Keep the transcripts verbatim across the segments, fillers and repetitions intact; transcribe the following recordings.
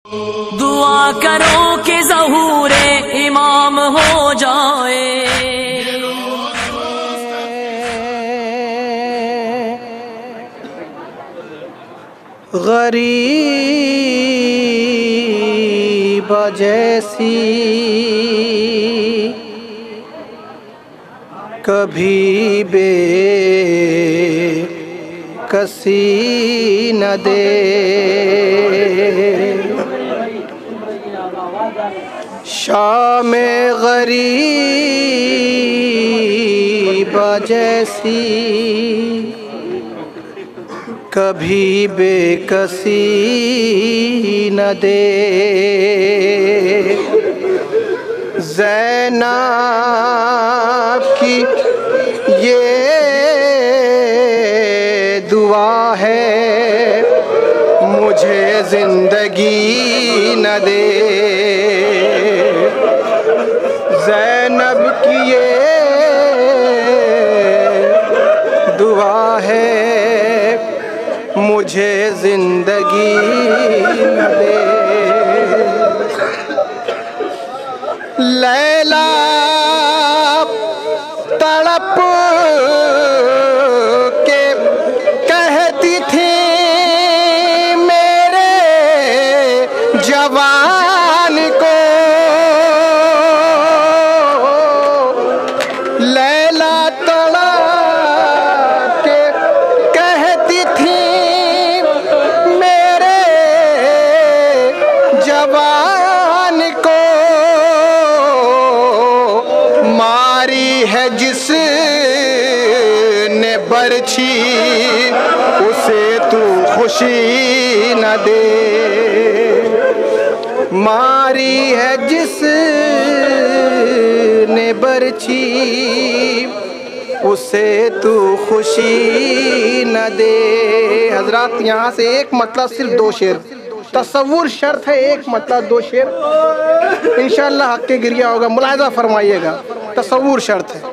دعا کرو کہ ظہور امام ہو جائے، غریب جیسی کبھی بے کسی نہ دے، شام غریب جیسی کبھی بے کسی نہ دے، زینب کی یہ دعا ہے مجھے زندگی نہ دے، زینب کی یہ دعا ہے مجھے زندگی نہ دے، لیلا تڑپ کے کہتی تھی میرے جوان کو، لیلا تڑپ کے کہتی تھی میرے جوان کو، ماری ہے جس نے برچھی اسے تو خوشی نہ دے، ماری ہے جس نے برچھی اسے تو خوشی نہ دے۔ حضرات یہاں سے ایک مطلب صرف دو شعر، تصور شرط ہے، ایک مطلب دو شعر، انشاءاللہ حق کے گریہ ہوگا، ملاحظہ فرمائیے گا، تصور شرط ہے۔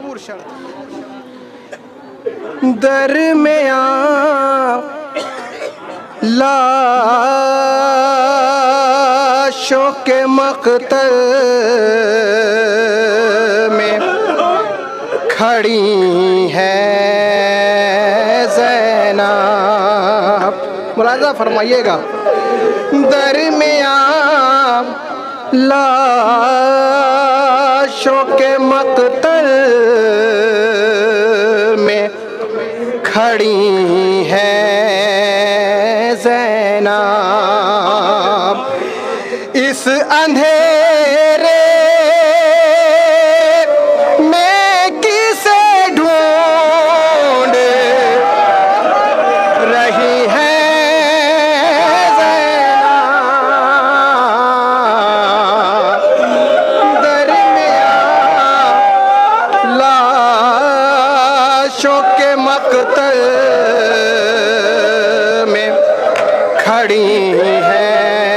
درمیان لاشوں کے مقتل میں کھڑی ہے زینب، ملاحظہ فرمائیے گا، درمیان لاشوں کے مقتل میں کھڑی ہے زینب، اس اندھیرے میں کسے ڈھونڈ رہی ہے زینب، درمیان لاشوں کے مقتل میں کھڑی ہے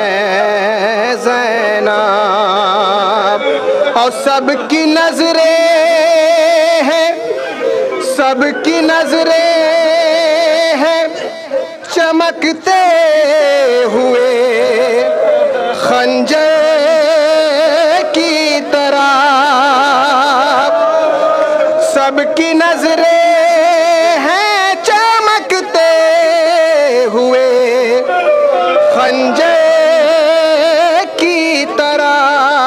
زینب، اور سب کی نظریں ہیں، سب کی نظریں ہیں چمکتے ہوئے خنجر کی طرح، سب کی نظریں ہیں چمکتے ہوئے خنجر کی طرح،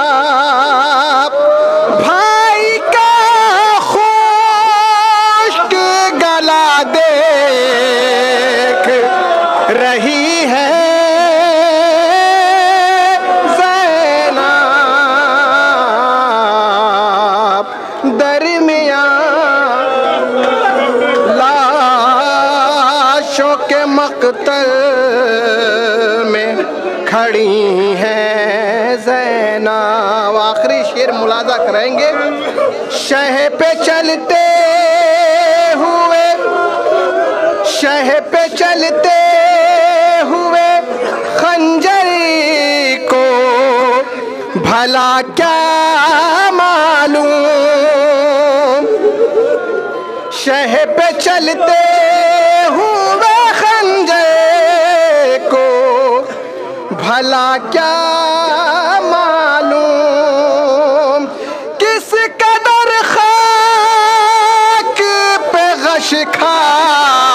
بھائی کا خشک گلا دیکھ رہی ہے زینب، درمیان لاشوں کے مقتل میں کھڑی ہے زینب۔ آخری شعر ملاحظہ کریں گے، شہ پہ چلتے ہوئے، شہ پہ چلتے ہوئے خنجر کو بھلا کیا معلوم، شہ پہ چلتے ہوئے خنجر کو بھلا بھلا کیا معلوم کس قدر خاک پہ غش کھا